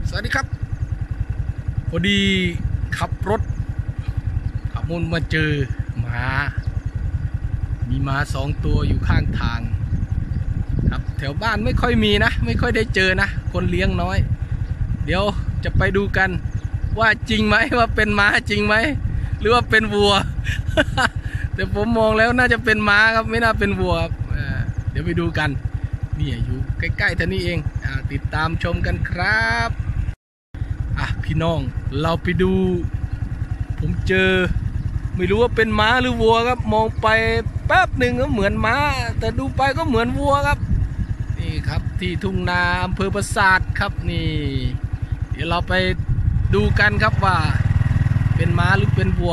สวัสดีครับพอดีขับรถขับมุ่งมาเจอหมามีหมา2 ตัวอยู่ข้างทางครับแถวบ้านไม่ค่อยมีนะไม่ค่อยได้เจอนะคนเลี้ยงน้อยเดี๋ยวจะไปดูกันว่าจริงไหมว่าเป็นม้าจริงไหมหรือว่าเป็นวัว แต่ผมมองแล้วน่าจะเป็นม้าครับไม่น่าเป็นวัวครับเดี๋ยวไปดูกันนี่อยู่ใกล้ๆท่านี้เองติดตามชมกันครับพี่น้องเราไปดูผมเจอไม่รู้ว่าเป็นม้าหรือวัวครับมองไปแป๊บหนึ่งก็เหมือนม้าแต่ดูไปก็เหมือนวัวครับนี่ครับที่ทุ่งนาอำเภอปราสาทครับนี่เดี๋ยวเราไปดูกันครับว่าเป็นม้าหรือเป็นวัว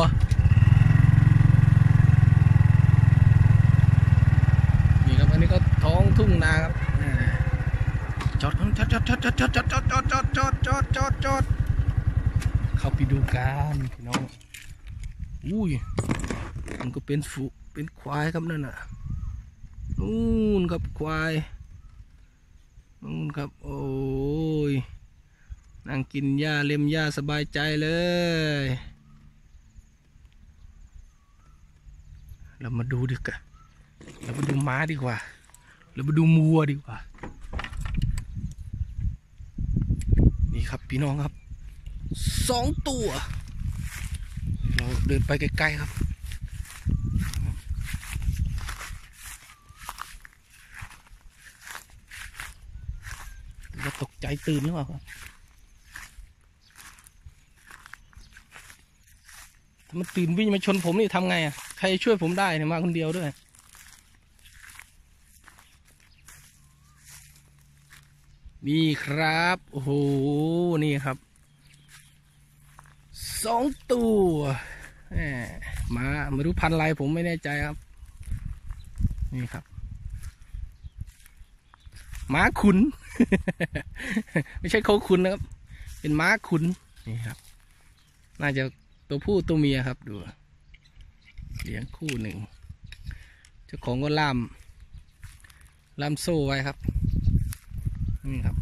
นี่ครับอันนี้ก็ท้องทุ่งนาครับจอดเข้าไปดูกันพี่น้องอุ้ยมันก็เป็นควายครับนั่นน่ะนู่นครับควายนู่นครับโอ้ยนั่งกินหญ้าเล็มหญ้าสบายใจเลยเรามาดูดีกว่าเรามาดูม้าดีกว่าเรามาดูวัวดีกว่านี่ครับพี่น้องครับ2 ตัวเราเดินไปใกล้ๆครับเราตกใจตื่นหรือเปล่าครับถ้ามันตื่นวิ่งมาชนผมนี่ทำไงใครช่วยผมได้เนี่ยมาคนเดียวด้วยนี่ครับโอ้โหนี่ครับ2 ตัวมาไม่รู้พันธุ์อะไรผมไม่แน่ใจครับนี่ครับม้าขุน ไม่ใช่โคขุนนะครับเป็นม้าขุนนี่ครับน่าจะตัวผู้ตัวเมียครับดูเลี้ยงคู่หนึ่งเจ้าของก็ล่ามโซ่ไว้ครับนี่ครับ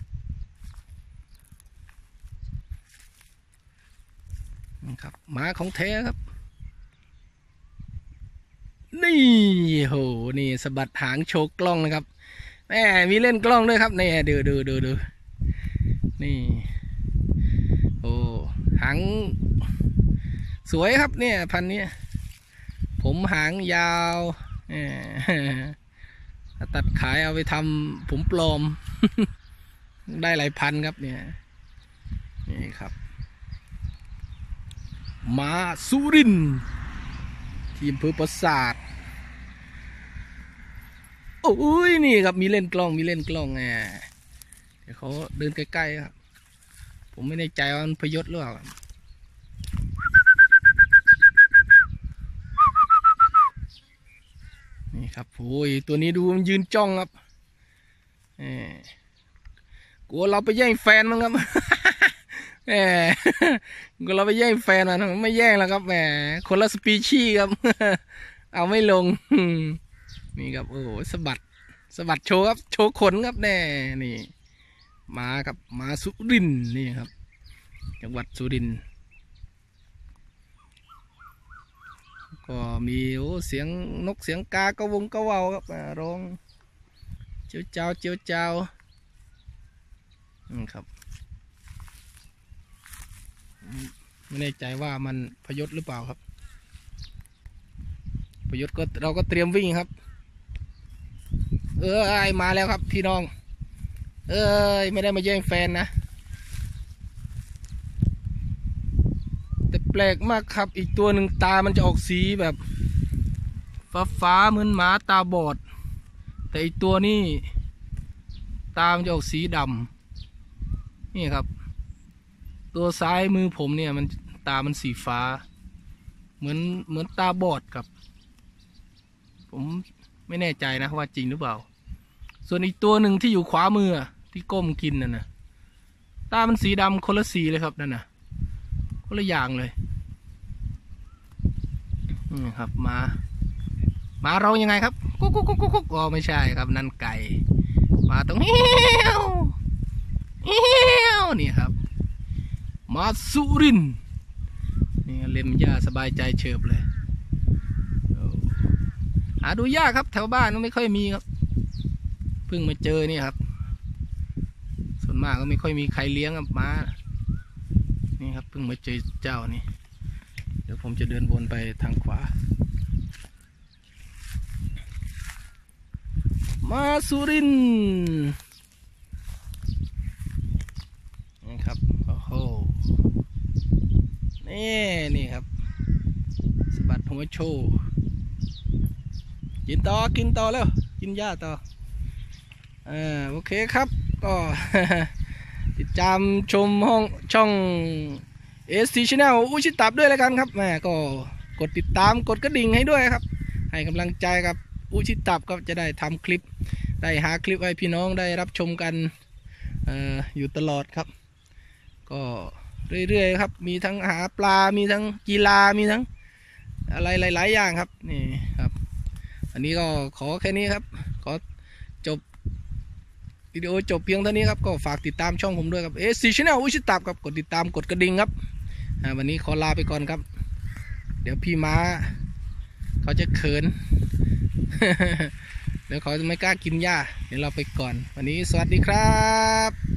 ครับม้าของแท้ครับนี่โหนี่สะบัดหางโชว์กล้องนะครับแหมมีเล่นกล้องด้วยครับนี่ดูนี่โอ้หางสวยครับเนี่ยพันนี้ผมหางยาวตัดขายเอาไปทำผมปลอม ได้หลายพันครับเนี่ยนี่ครับม้าสุรินทร์ที่อำเภอปราสาทโอ้ยนี่ครับมีเล่นกล้องเดี๋ยวเขาเดินใกล้ๆครับผมไม่แน่ใจว่ามันพยศหรือเปล่านี่ครับโอ้ยตัวนี้ดูมันยืนจ้องครับกลัวเราไปแย่งแฟนมั้งครับ ก็เราไปแย่งแฟนมันไม่แย่งแล้วครับแหมคนละสปีชีส์ครับ เอาไม่ลง นี่ครับโอ้โหสะบัดโชว์ครับโชว์ขนครับแน่นี่มาครับมาสุรินทร์นี่ครับจังหวัดสุรินทร์ก็มีโอ้เสียงนกเสียงกากระวงกระว่าวครับร้องเจียวเจ้าครับไม่แน่ใจว่ามันพยศหรือเปล่าครับพยศก็เราก็เตรียมวิ่งครับมาแล้วครับพี่น้องไม่ได้มาแย่งแฟนนะแต่แปลกมากครับอีกตัวหนึ่งตามันจะออกสีแบบฟ้าเหมือนหมาตาบอดแต่อีกตัวนี้ตามันจะออกสีดำนี่ครับตัวซ้ายมือผมเนี่ยมันตามันสีฟ้าเหมือนตาบอดครับผมไม่แน่ใจนะว่าจริงหรือเปล่าส่วนอีกตัวหนึ่งที่อยู่ขวามือที่ก้มกินนั่นนะตามันสีดำคนละสีเลยครับนั่นนะคนละอย่างเลยครับมาร้องยังไงครับกุ๊กก็ไม่ใช่ครับนั่นไก่มาตรงเหี้ยวนี่ครับมาสุรินทร์นี่เล็มหญ้าสบายใจเฉิบเลยหาดูยากครับแถวบ้านไม่ค่อยมีครับเพิ่งมาเจอนี่ครับส่วนมากก็ไม่ค่อยมีใครเลี้ยงครับม้านี่ครับเพิ่งมาเจอเจ้านี่เดี๋ยวผมจะเดินวนไปทางขวามาสุรินทร์นี่ครับโอ้โหนี่ครับสะบัดหัวโชว์กินต่อแล้วกินหญ้าต่อโอเคครับก็ ติดตามชมช่อง SC Channel อุชิตับด้วยแล้วกันครับแม่ก็กดติดตามกดกระดิ่งให้ด้วยครับให้กำลังใจกับอุชิตับก็จะได้ทำคลิปได้หาคลิปให้พี่น้องได้รับชมกันอยู่ตลอดครับก็เรื่อยๆครับมีทั้งหาปลามีทั้งกีฬามีทั้งอะไรหลายๆอย่างครับนี่ครับอันนี้ก็ขอแค่นี้ครับขอจบวิดีโอจบเพียงเท่านี้ครับก็ฝากติดตามช่องผมด้วยครับSC Channel อุชิตับครับกดติดตามกดกระดิ่งครับวันนี้ขอลาไปก่อนครับเดี๋ยวพี่ม้าเขาจะเขิน เดี๋ยวเขาจะไม่กล้ากินหญ้าเดี๋ยวเราไปก่อนวันนี้สวัสดีครับ